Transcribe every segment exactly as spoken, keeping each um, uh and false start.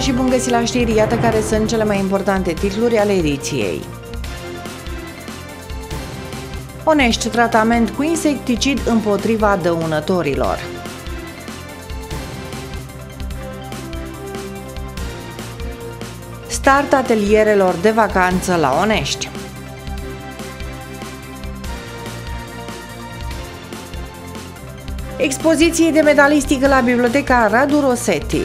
și bun găsit la știri, iată care sunt cele mai importante titluri ale ediției. Onești, tratament cu insecticid împotriva dăunătorilor. Start atelierelor de vacanță la Onești. Expoziție de medalistică la Biblioteca Radu Rosetti.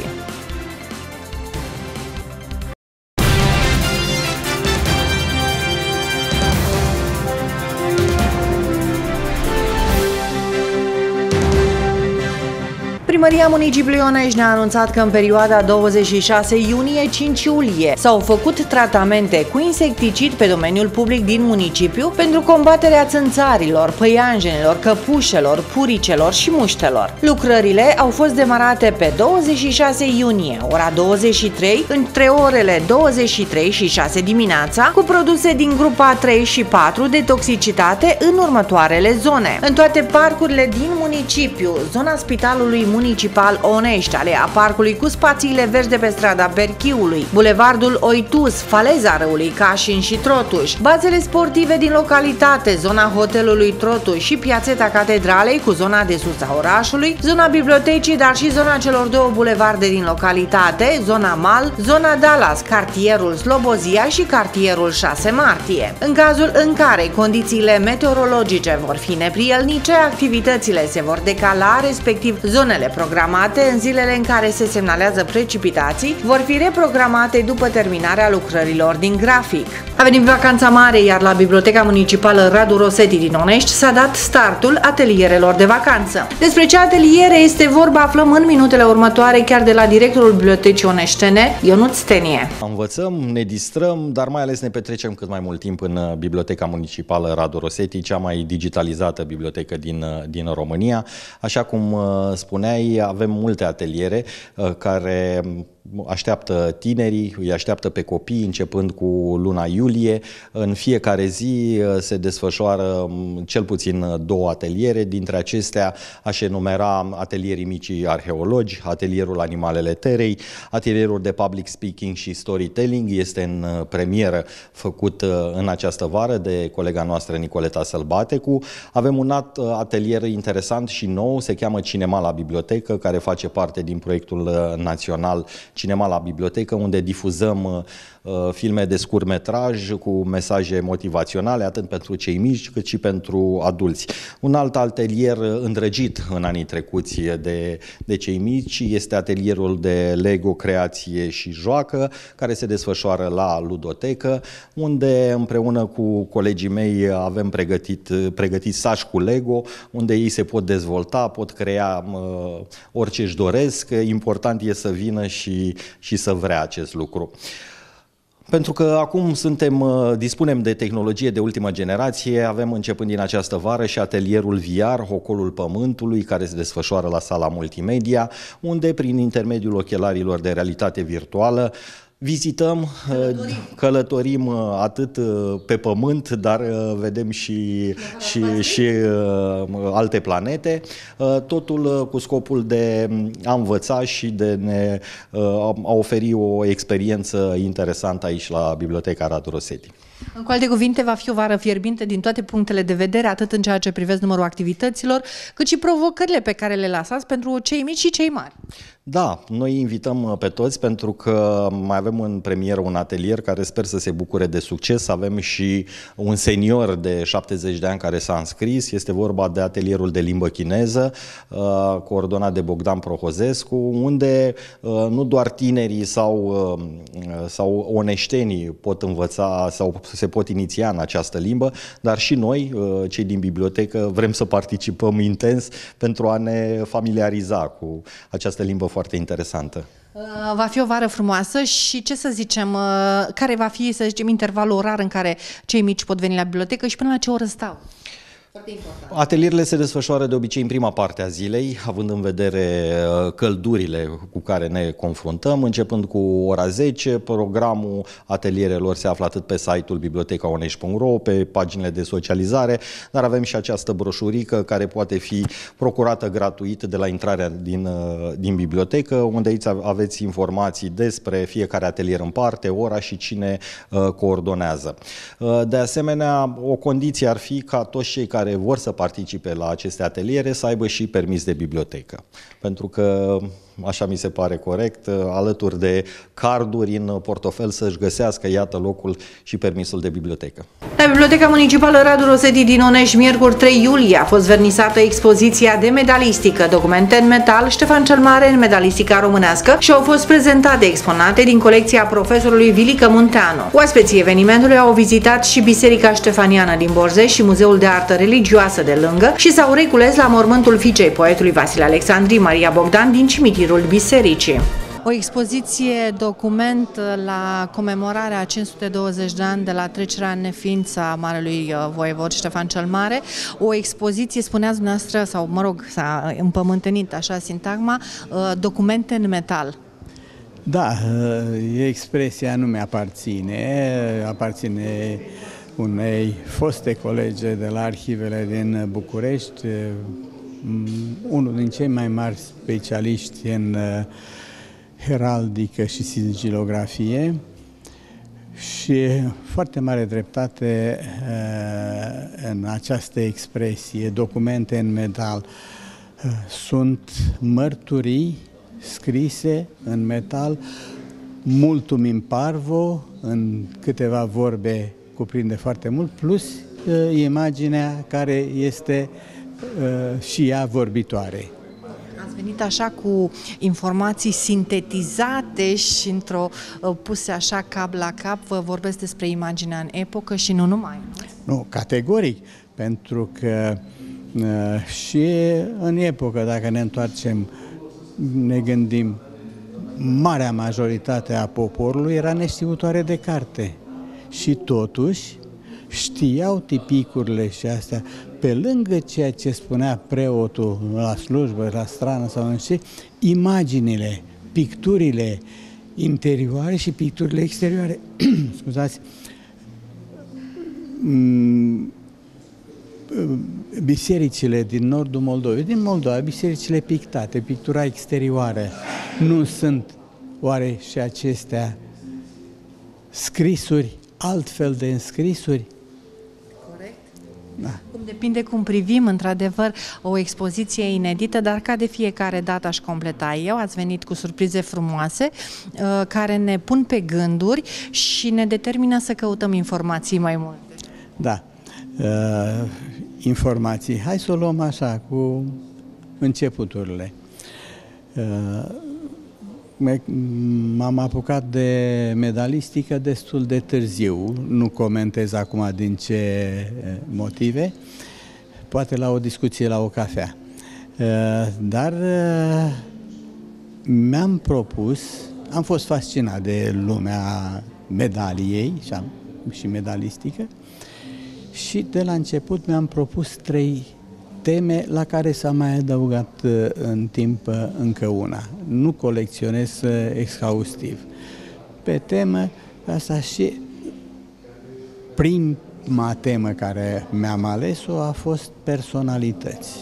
Primăria Municipiului Onești ne-a anunțat că în perioada douăzeci și șase iunie - cinci iulie s-au făcut tratamente cu insecticid pe domeniul public din municipiu pentru combaterea țânțarilor, păianjenilor, căpușelor, puricelor și muștelor. Lucrările au fost demarate pe douăzeci și șase iunie, ora douăzeci și trei, între orele douăzeci și trei și șase dimineața, cu produse din grupa trei și patru de toxicitate în următoarele zone. În toate parcurile din municipiu, zona Spitalului Municipal Municipal Onești, alea parcului cu spațiile verzi de pe strada Berchiului, bulevardul Oitus, faleza râului Cașin și Trotuș, bazele sportive din localitate, zona hotelului Trotuș și piațeta Catedralei cu zona de sus a orașului, zona bibliotecii, dar și zona celor două bulevarde din localitate, zona Mal, zona Dallas, cartierul Slobozia și cartierul șase martie. În cazul în care condițiile meteorologice vor fi neprielnice, activitățile se vor decala, respectiv zonele programate în zilele în care se semnalează precipitații vor fi reprogramate după terminarea lucrărilor din grafic. A venit vacanța mare, iar la Biblioteca Municipală Radu Rosetti din Onești s-a dat startul atelierelor de vacanță. Despre ce ateliere este vorba aflăm în minutele următoare chiar de la directorul Bibliotecii Oneștene, Ionuț Stenie. Învățăm, ne distrăm, dar mai ales ne petrecem cât mai mult timp în Biblioteca Municipală Radu Rosetti, cea mai digitalizată bibliotecă din, din România. Așa cum spuneai, avem multe ateliere care așteaptă tinerii, îi așteaptă pe copii începând cu luna iulie. În fiecare zi se desfășoară cel puțin două ateliere, dintre acestea aș enumera atelierii micii arheologi, atelierul Animalele Terei, atelierul de public speaking și storytelling, este în premieră făcut în această vară de colega noastră Nicoleta Sălbatecu. Avem un alt atelier interesant și nou, se cheamă Cinema la Bibliotecă, care face parte din proiectul național Cinema la Bibliotecă, unde difuzăm uh, filme de scurtmetraj cu mesaje motivaționale, atât pentru cei mici cât și pentru adulți. Un alt atelier îndrăgit în anii trecuți de, de cei mici este atelierul de Lego, creație și joacă, care se desfășoară la Ludotecă, unde împreună cu colegii mei avem pregătit, pregătit saci cu Lego, unde ei se pot dezvolta, pot crea uh, orice își doresc. Important e să vină și și să vrea acest lucru. Pentru că acum suntem, dispunem de tehnologie de ultimă generație, avem începând din această vară și atelierul V R, Ocolul Pământului, care se desfășoară la sala multimedia, unde prin intermediul ochelarilor de realitate virtuală vizităm, călătorim, călătorim atât pe Pământ, dar vedem și, și, și alte planete, totul cu scopul de a învăța și de ne, a oferi o experiență interesantă aici la Biblioteca Radu Rosetti. Cu alte cuvinte, va fi o vară fierbinte din toate punctele de vedere, atât în ceea ce privește numărul activităților, cât și provocările pe care le lăsați pentru cei mici și cei mari. Da, noi invităm pe toți pentru că mai avem în premieră un atelier care sper să se bucure de succes. Avem și un senior de șaptezeci de ani care s-a înscris. Este vorba de atelierul de limbă chineză, coordonat de Bogdan Prohozescu, unde nu doar tinerii sau, sau oneștenii pot învăța sau se pot iniția în această limbă, dar și noi, cei din bibliotecă, vrem să participăm intens pentru a ne familiariza cu această limbă foarte interesantă. Va fi o vară frumoasă și ce să zicem, care va fi, să zicem, intervalul orar în care cei mici pot veni la bibliotecă și până la ce oră stau? Atelierele se desfășoară de obicei în prima parte a zilei, având în vedere căldurile cu care ne confruntăm. Începând cu ora zece, programul atelierelor se află atât pe site-ul biblioteca onești punct ro, pe paginile de socializare, dar avem și această broșurică care poate fi procurată gratuit de la intrarea din, din bibliotecă, unde aici aveți informații despre fiecare atelier în parte, ora și cine coordonează. De asemenea, o condiție ar fi ca toți cei care care vor să participe la aceste ateliere să aibă și permis de bibliotecă. Pentru că, așa mi se pare corect, alături de carduri în portofel să-și găsească, iată, locul și permisul de bibliotecă. La Biblioteca Municipală Radu Rosetti din Onești, miercuri trei iulie, a fost vernisată expoziția de medalistică, documente în metal, Ștefan cel Mare în medalistica românească și au fost prezentate exponate din colecția profesorului Vilică Munteanu. Oaspeții evenimentului au vizitat și Biserica Ștefaniană din Borzești și Muzeul de Artă Religioasă de lângă și s-au recules la mormântul fiicei poetului Vasile Alexandri, Maria Bogdan, din cimitirul bisericii. O expoziție document la comemorarea a cinci sute douăzeci de ani de la trecerea în neființă a marelui voievod Ștefan cel Mare. O expoziție, spuneați dumneavoastră, sau mă rog, s-a împământenit așa sintagma, documente în metal. Da, expresia nu mi-aparține, aparține unei foste colege de la arhivele din București, unul din cei mai mari specialiști în heraldică și sigilografie și foarte mare dreptate în această expresie, documente în metal. Sunt mărturii scrise în metal, multum in parvo, în câteva vorbe cuprinde foarte mult, plus imaginea care este și ea vorbitoare. Ați venit așa cu informații sintetizate și într-o puse așa cap la cap, vă vorbesc despre imaginea în epocă și nu numai. Nu, categoric, pentru că și în epocă, dacă ne întoarcem, ne gândim, marea majoritate a poporului era neștiutoare de carte și totuși știau tipicurile și astea, pe lângă ceea ce spunea preotul la slujbă, la strană sau în ce, imaginile, picturile interioare și picturile exterioare. Scuzați, bisericile din nordul Moldovei, din Moldova, bisericile pictate, pictura exterioară, nu sunt oare și acestea scrisuri, altfel de înscrisuri? Da. Cum depinde cum privim, într-adevăr, o expoziție inedită, dar ca de fiecare dată aș completa eu, ați venit cu surprize frumoase uh, care ne pun pe gânduri și ne determină să căutăm informații mai multe. Da, uh, informații. Hai să o luăm așa, cu începuturile. Uh, M-am apucat de medalistică destul de târziu, nu comentez acum din ce motive, poate la o discuție la o cafea. Dar mi-am propus, am fost fascinat de lumea medaliei și medalistică și de la început mi-am propus trei teme la care s-a mai adăugat în timp încă una. Nu colecționez exhaustiv. Pe temă, asta și prima temă care mi-am ales-o a fost personalități.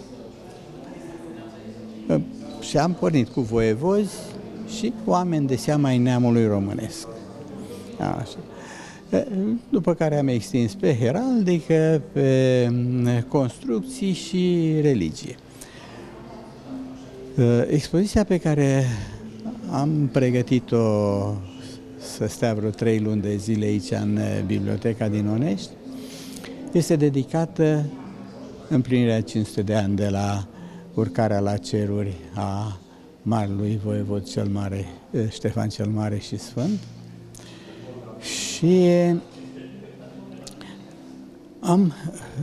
Și am pornit cu voievozi și oameni de seama ai neamului românesc. Așa. După care am extins pe heraldică, pe construcții și religie. Expoziția pe care am pregătit-o să stea vreo trei luni de zile aici în Biblioteca din Onești este dedicată împlinirea cinci sute de ani de la urcarea la ceruri a marelui voievod cel mare, Ștefan cel Mare și Sfânt. Și am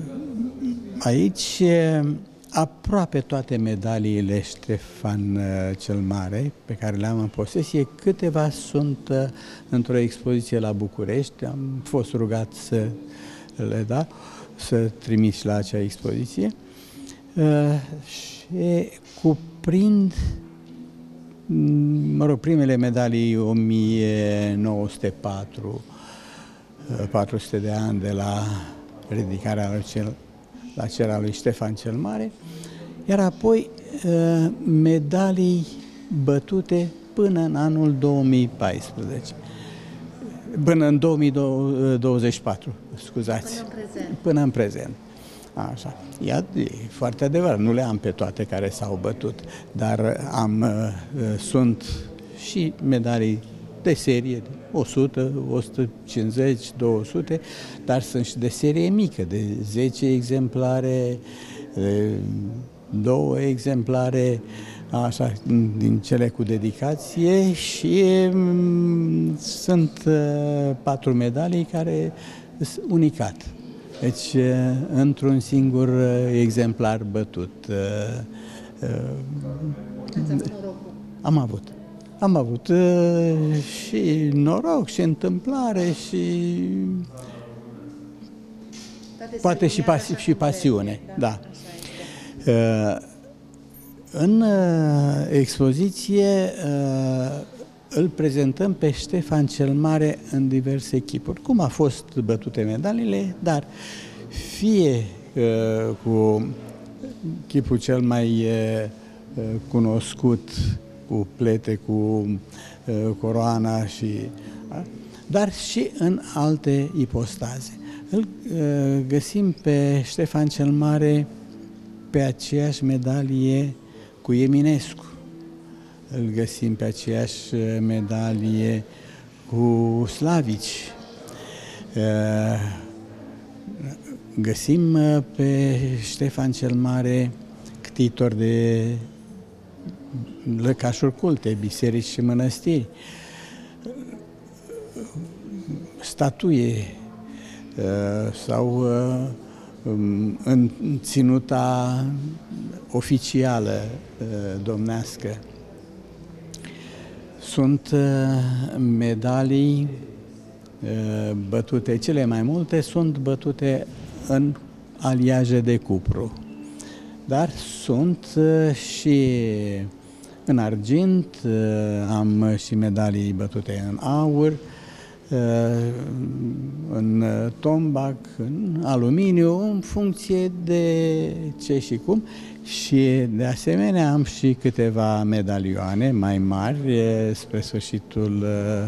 aici aproape toate medaliile Ștefan cel Mare pe care le-am în posesie, câteva sunt într-o expoziție la București, am fost rugat să le dau. să trimiți la acea expoziție și cuprind, mă rog, primele medalii o mie nouă sute patru, patru sute de ani de la ridicarea lui cel, la cer a lui Ștefan cel Mare, iar apoi medalii bătute până în anul două mii paisprezece. Până în două mii douăzeci și patru, scuzați. Până în prezent. Până în prezent. Așa. Ia, e foarte adevărat, nu le am pe toate care s-au bătut, dar am, sunt și medalii de serie, o sută, o sută cincizeci, două sute, dar sunt și de serie mică, de zece exemplare, de două exemplare, așa, din cele cu dedicație și m, sunt uh, patru medalii care sunt unicat. Deci, uh, într-un singur uh, exemplar bătut. Uh, uh, am avut. Am avut uh, și noroc, și întâmplare, și poate și, pasi și pasiune. Da. Uh, În uh, expoziție uh, îl prezentăm pe Ștefan cel Mare în diverse echipuri. Cum a fost bătute medaliile, dar fie uh, cu chipul cel mai uh, cunoscut, cu plete, cu uh, coroana, și, uh, dar și în alte ipostaze. Îl uh, găsim pe Ștefan cel Mare pe aceeași medalie cu Eminescu. Îl găsim pe aceeași medalie cu Slavici. Găsim pe Ștefan cel Mare ctitor de lăcașuri culte, biserici și mănăstiri, statuie sau în ținuta oficială domnească. Sunt medalii bătute, cele mai multe sunt bătute în aliaje de cupru, dar sunt și în argint, am și medalii bătute în aur, în tombac, în aluminiu, în funcție de ce și cum. Și de asemenea am și câteva medalioane mai mari spre sfârșitul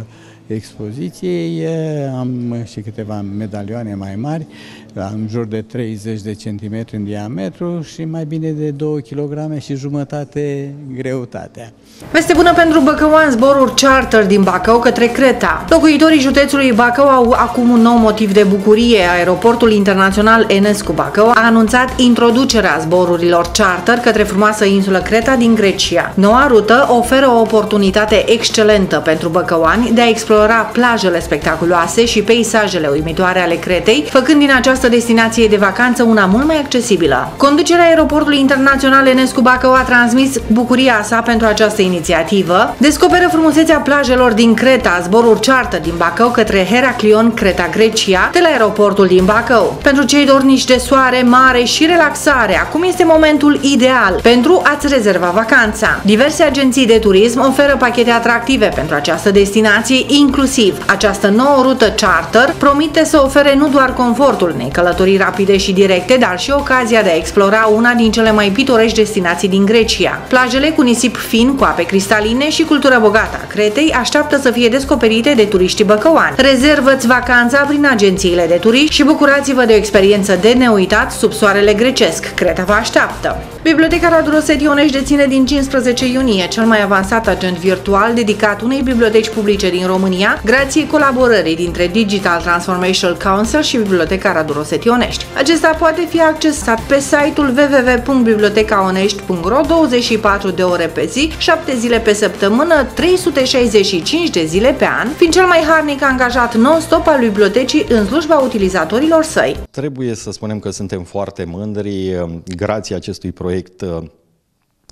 expoziției. Am și câteva medalioane mai mari, în jur de treizeci de centimetri în diametru și mai bine de două kilograme și jumătate greutatea. Veste bună pentru băcăuani: zboruri charter din Bacău către Creta. Locuitorii județului Bacău au acum un nou motiv de bucurie. Aeroportul internațional Enescu Bacău a anunțat introducerea zborurilor charter către frumoasă insulă Creta din Grecia. Noua rută oferă o oportunitate excelentă pentru băcăuani de a explora plajele spectaculoase și peisajele uimitoare ale Cretei, făcând din această destinație de vacanță una mult mai accesibilă. Conducerea Aeroportului internațional Enescu Bacău a transmis bucuria sa pentru această inițiativă. Descoperă frumusețea plajelor din Creta, zboruri charter din Bacău către Heraklion, Creta, Grecia, de la aeroportul din Bacău. Pentru cei dornici de soare, mare și relaxare, acum este momentul ideal pentru a-ți rezerva vacanța. Diverse agenții de turism oferă pachete atractive pentru această destinație, inclusiv această nouă rută charter promite să ofere nu doar confortul unei călătorii rapide și directe, dar și ocazia de a explora una din cele mai pitorești destinații din Grecia. Plajele cu nisip fin, cu ape cristaline și cultură bogată a Cretei așteaptă să fie descoperite de turiștii băcăuani. Rezervă-ți vacanța prin agențiile de turiști și bucurați-vă de o experiență de neuitat sub soarele grecesc. Creta vă așteaptă! Biblioteca Radu Rosetti Onești deține din cincisprezece iunie cel mai avansat agent virtual dedicat unei biblioteci publice din România, grație colaborării dintre Digital Transformation Council și Biblioteca Radu Rosetti Onești. Acesta poate fi accesat pe site-ul w w w punct bibliotecaonești punct ro douăzeci și patru de ore pe zi, șapte zile pe săptămână, trei sute șaizeci și cinci de zile pe an, fiind cel mai harnic angajat non-stop al bibliotecii în slujba utilizatorilor săi. Trebuie să spunem că suntem foarte mândri, grație acestui proiect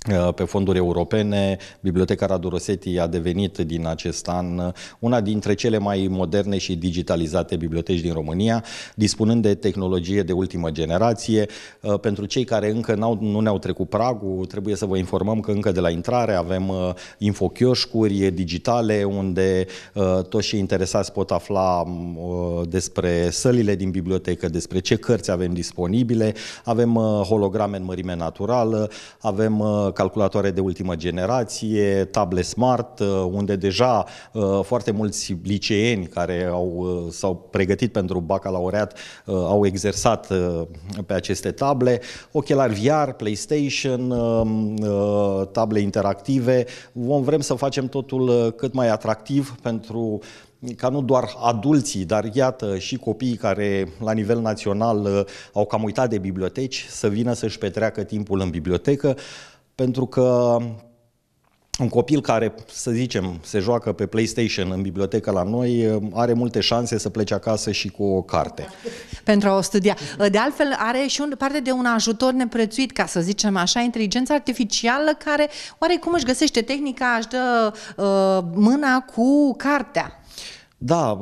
pe fonduri europene. Biblioteca Radu Rosetti a devenit din acest an una dintre cele mai moderne și digitalizate biblioteci din România, dispunând de tehnologie de ultimă generație. Pentru cei care încă nu ne-au trecut pragul, trebuie să vă informăm că încă de la intrare avem infochioșcuri digitale unde toți cei interesați pot afla despre sălile din bibliotecă, despre ce cărți avem disponibile, avem holograme în mărime naturală, avem calculatoare de ultimă generație, table smart, unde deja foarte mulți liceeni care au, s-au pregătit pentru bacalaureat au exersat pe aceste table, ochelari V R, PlayStation, table interactive. Vom vrem să facem totul cât mai atractiv pentru ca nu doar adulții, dar iată și copiii care la nivel național au cam uitat de biblioteci să vină să-și petreacă timpul în bibliotecă, pentru că un copil care, să zicem, se joacă pe PlayStation în bibliotecă la noi, are multe șanse să plece acasă și cu o carte. Pentru a o studia. De altfel, are și un, parte de un ajutor neprețuit, ca să zicem așa, inteligența artificială, care oarecum își găsește tehnica, își dă uh, mâna cu cartea. Da,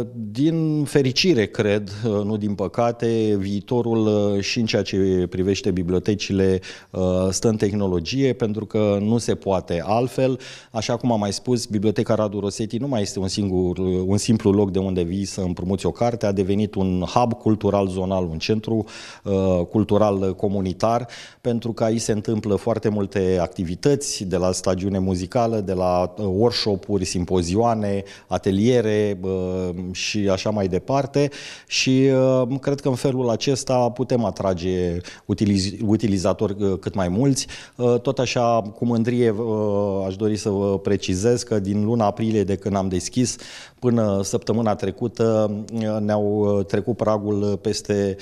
din fericire, cred, nu din păcate, viitorul și în ceea ce privește bibliotecile stă în tehnologie, pentru că nu se poate altfel. Așa cum am mai spus, Biblioteca Radu Rosetti nu mai este un singur, un simplu loc de unde vii să împrumuți o carte, a devenit un hub cultural zonal, un centru cultural comunitar, pentru că aici se întâmplă foarte multe activități, de la stagiune muzicală, de la workshop-uri, simpozioane, ateliere, și așa mai departe, și cred că în felul acesta putem atrage utiliz utilizatori cât mai mulți. Tot așa, cu mândrie, aș dori să vă precizez că din luna aprilie, de când am deschis, până săptămâna trecută ne-au trecut pragul peste,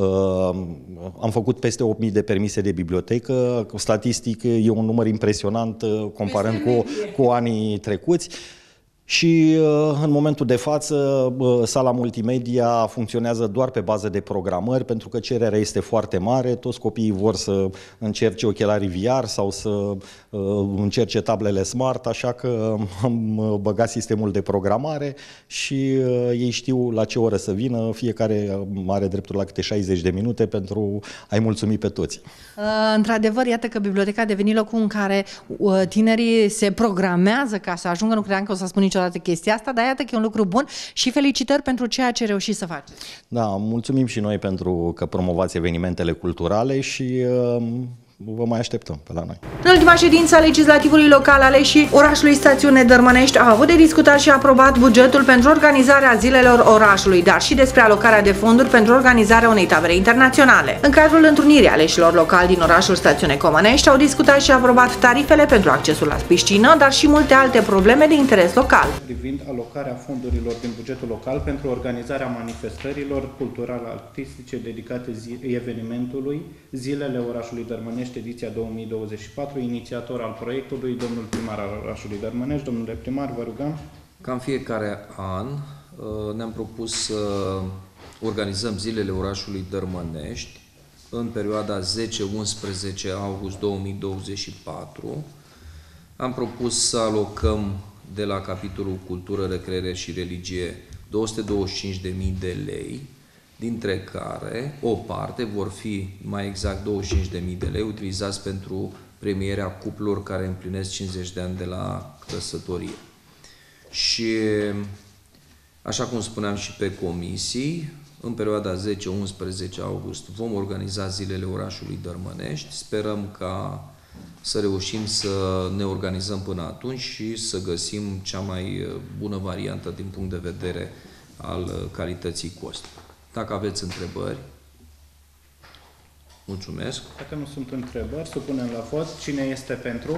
am făcut peste opt mii de permise de bibliotecă. Statistic e un număr impresionant comparând cu, cu anii trecuți. Și în momentul de față, sala multimedia funcționează doar pe bază de programări, pentru că cererea este foarte mare. Toți copiii vor să încerce ochelarii V R sau să încerce tablele smart, așa că am băgat sistemul de programare și ei știu la ce oră să vină. Fiecare are dreptul la câte șaizeci de minute pentru a-i mulțumi pe toți. Într-adevăr, iată că biblioteca a devenit locul în care tinerii se programează ca să ajungă. Nu credeam că o să spun niciodată chestia asta, dar iată că e un lucru bun și felicitări pentru ceea ce reușiți să faceți. Da, mulțumim și noi pentru că promovați evenimentele culturale și uh, vă mai așteptăm pe la noi. În ultima ședință a legislativului local aleșii orașului Stațiune Dărmănești a avut de discutat și aprobat bugetul pentru organizarea zilelor orașului, dar și despre alocarea de fonduri pentru organizarea unei tabere internaționale. În cadrul întrunirii aleșilor locali din orașul Stațiune Comănești au discutat și aprobat tarifele pentru accesul la piscină, dar și multe alte probleme de interes local. Privind alocarea fondurilor din bugetul local pentru organizarea manifestărilor cultural-artistice dedicate evenimentului Zilele orașului Dărmănești, ediția două mii douăzeci și patru, inițiator al proiectului, domnul primar al orașului Dărmănești. Domnule primar, vă rugăm. Ca în fiecare an ne-am propus să organizăm Zilele orașului Dărmănești în perioada zece unsprezece august două mii douăzeci și patru. Am propus să alocăm de la capitolul Cultură, Recreere și Religie două sute douăzeci și cinci de mii de lei, dintre care o parte vor fi, mai exact douăzeci și cinci de mii de lei, utilizați pentru premierea cuplurilor care împlinesc cincizeci de ani de la căsătorie. Și, așa cum spuneam și pe comisii, în perioada zece unsprezece august vom organiza Zilele orașului Dărmănești. Sperăm ca să reușim să ne organizăm până atunci și să găsim cea mai bună variantă din punct de vedere al calității cost. Dacă aveți întrebări, mulțumesc. Dacă nu sunt întrebări, supunem la vot. Cine este pentru?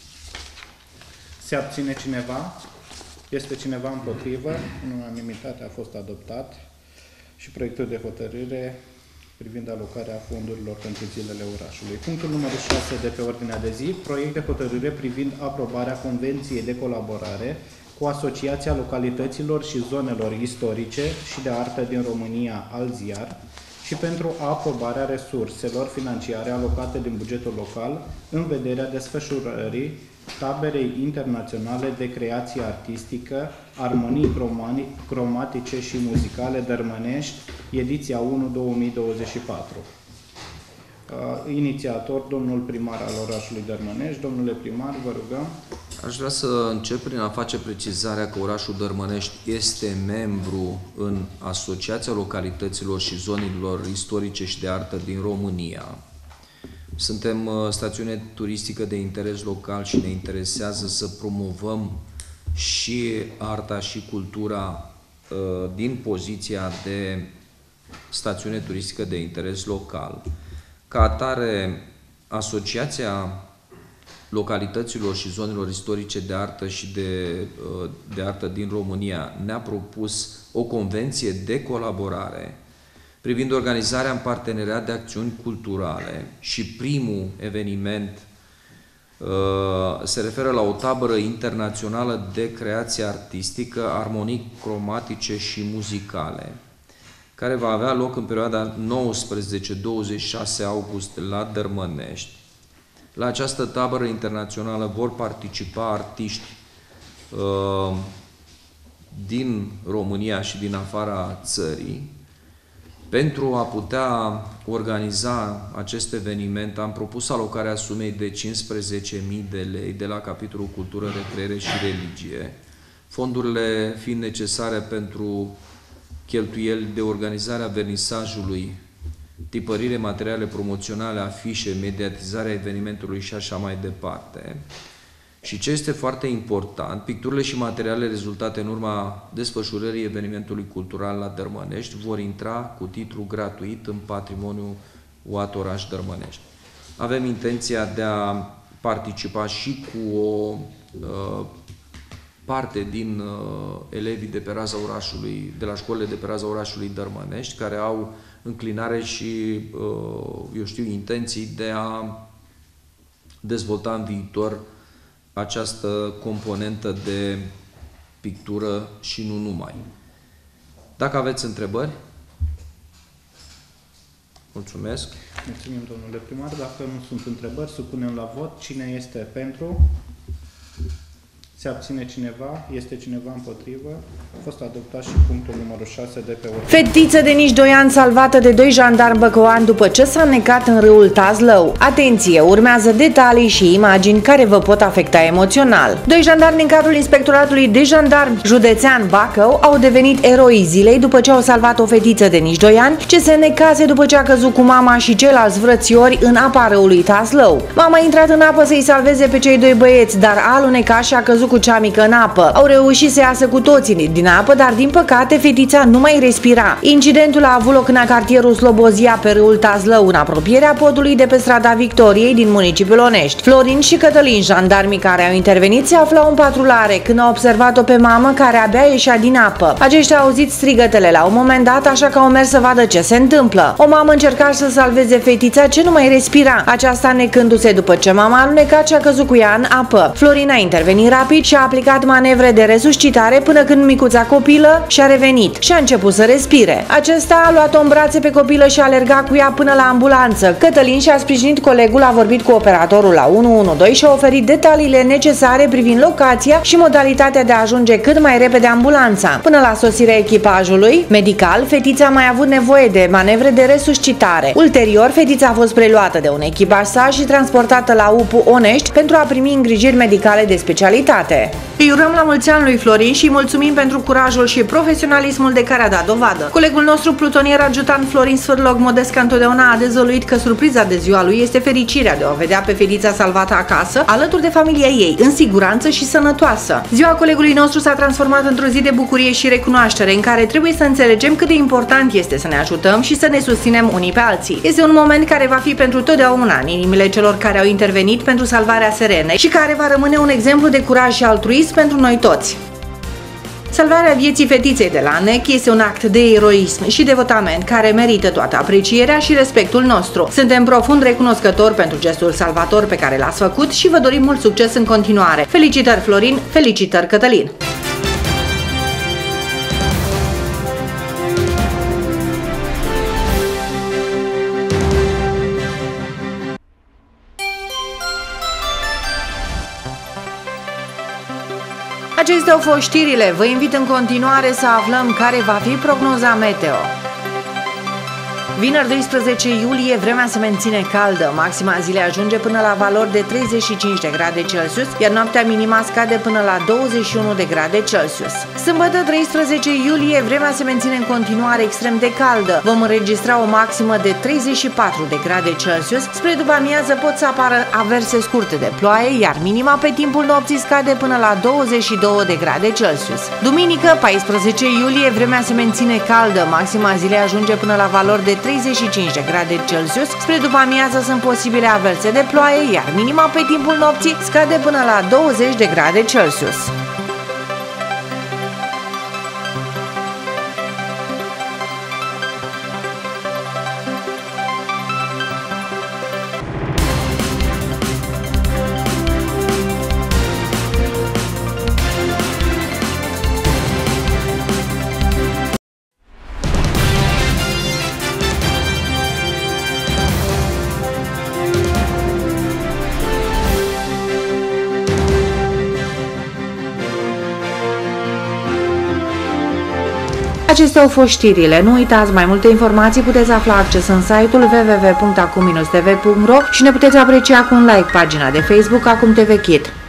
Se abține cineva? Este cineva împotrivă? În unanimitate a fost adoptat și proiectul de hotărâre privind alocarea fondurilor pentru Zilele orașului. Punctul numărul șase de pe ordinea de zi, proiect de hotărâre privind aprobarea Convenției de colaborare cu Asociația Localităților și Zonelor Istorice și de Artă din România, Alziar, și pentru aprobarea resurselor financiare alocate din bugetul local în vederea desfășurării taberei internaționale de creație artistică, armonii cromatice și muzicale Dărmănești, ediția unu două mii douăzeci și patru. Uh, inițiator, domnul primar al orașului Dărmănești. Domnule primar, vă rugăm. Aș vrea să încep prin a face precizarea că orașul Dărmănești este membru în Asociația Localităților și Zonelor Istorice și de Artă din România. Suntem stațiune turistică de interes local și ne interesează să promovăm și arta și cultura din poziția de stațiune turistică de interes local. Ca atare, Asociația Localităților și Zonelor Istorice de Artă și de, de Artă din România ne-a propus o convenție de colaborare privind organizarea în parteneriat de acțiuni culturale și primul eveniment uh, se referă la o tabără internațională de creație artistică, armonii cromatice și muzicale, care va avea loc în perioada nouăsprezece douăzeci și șase august la Dărmănești. La această tabără internațională vor participa artiști uh, din România și din afara țării. Pentru a putea organiza acest eveniment, am propus alocarea sumei de cincisprezece mii de lei de la capitolul Cultură, Recreere și Religie, fondurile fiind necesare pentru cheltuieli de organizare a vernisajului, tipărire, materiale promoționale, afișe, mediatizarea evenimentului și așa mai departe. Și ce este foarte important, picturile și materialele rezultate în urma desfășurării evenimentului cultural la Dărmănești vor intra cu titlu gratuit în patrimoniul U A T Oraș Dărmănești. Avem intenția de a participa și cu o uh, parte din uh, elevii de pe raza orașului, de la școlile de pe raza orașului Dărmănești, care au înclinare și, uh, eu știu, intenții de a dezvolta în viitor această componentă de pictură și nu numai. Dacă aveți întrebări? Mulțumesc. Mulțumim, domnule primar. Dacă nu sunt întrebări, supunem la vot. Cine este pentru? Se abține cineva? Este cineva împotrivă? A fost adoptat și punctul numărul șase de pe ordine. Fetiță de nici doi ani salvată de doi jandarmi băcăoani după ce s-a necat în râul Tazlău. Atenție, urmează detalii și imagini care vă pot afecta emoțional. Doi jandarmi din cadrul Inspectoratului de Jandarmi Județean Bacău au devenit eroi zilei după ce au salvat o fetiță de nici doi ani ce se necase după ce a căzut cu mama și ceilalți vrățiori în apa râului Tazlău. Mama a intrat în apă să-i salveze pe cei doi băieți, dar a alunecat și a căzut cu cea mică în apă. Au reușit să iasă cu toții din apă, dar din păcate fetița nu mai respira. Incidentul a avut loc în cartierul Slobozia pe râul Tazlău, în apropierea podului de pe strada Victoriei din municipiul Onești. Florin și Cătălin, jandarmii care au intervenit, se aflau în patrulare când au observat-o pe mamă care abia ieșea din apă. Aceștia au auzit strigătele la un moment dat, așa că au mers să vadă ce se întâmplă. O mamă încerca să salveze fetița ce nu mai respira, aceasta necându-se după ce mama a alunecat și a căzut cu ea în apă. Florin a intervenit rapid și a aplicat manevre de resuscitare până când micuța copilă și-a revenit și a început să respire. Acesta a luat-o în brațe pe copilă și a alergat cu ea până la ambulanță. Cătălin și-a sprijinit colegul, a vorbit cu operatorul la unu unu doi și a oferit detaliile necesare privind locația și modalitatea de a ajunge cât mai repede ambulanța. Până la sosirea echipajului medical, fetița a mai avut nevoie de manevre de resuscitare. Ulterior, fetița a fost preluată de un echipaj S A și transportată la U P U Onești pentru a primi îngrijiri medicale de specialitate. Îi urăm la mulți ani lui Florin și îi mulțumim pentru curajul și profesionalismul de care a dat dovadă. Colegul nostru plutonier adjutant Florin Sfârloc Modesca întotdeauna a dezvăluit că surpriza de ziua lui este fericirea de a o vedea pe fetița salvată acasă, alături de familia ei, în siguranță și sănătoasă. Ziua colegului nostru s-a transformat într-o zi de bucurie și recunoaștere, în care trebuie să înțelegem cât de important este să ne ajutăm și să ne susținem unii pe alții. Este un moment care va fi pentru totdeauna în inimile celor care au intervenit pentru salvarea Serenei și care va rămâne un exemplu de curaj și altruism pentru noi toți. Salvarea vieții fetiței de la Nec este un act de eroism și devotament care merită toată aprecierea și respectul nostru. Suntem profund recunoscători pentru gestul salvator pe care l-ați făcut și vă dorim mult succes în continuare. Felicitări Florin, felicitări Cătălin! Acestea au fost știrile. Vă invit în continuare să aflăm care va fi prognoza meteo. Vineri doisprezece iulie, vremea se menține caldă. Maxima zilei ajunge până la valori de treizeci și cinci de grade Celsius, iar noaptea minima scade până la douăzeci și unu de grade Celsius. Sâmbătă treisprezece iulie, vremea se menține în continuare extrem de caldă. Vom înregistra o maximă de treizeci și patru de grade Celsius. Spre după amiază pot să apară averse scurte de ploaie, iar minima pe timpul nopții scade până la douăzeci și doi de grade Celsius. Duminică paisprezece iulie, vremea se menține caldă. Maxima zilei ajunge până la valori de treizeci și cinci de grade Celsius. Spre după amiază sunt posibile averse de ploaie, iar minima pe timpul nopții scade până la douăzeci de grade Celsius. Acestea au fost știrile. Nu uitați, mai multe informații puteți afla acces în site-ul w w w punct acum t v punct r o și ne puteți aprecia cu un like pagina de Facebook Acum T V Kid.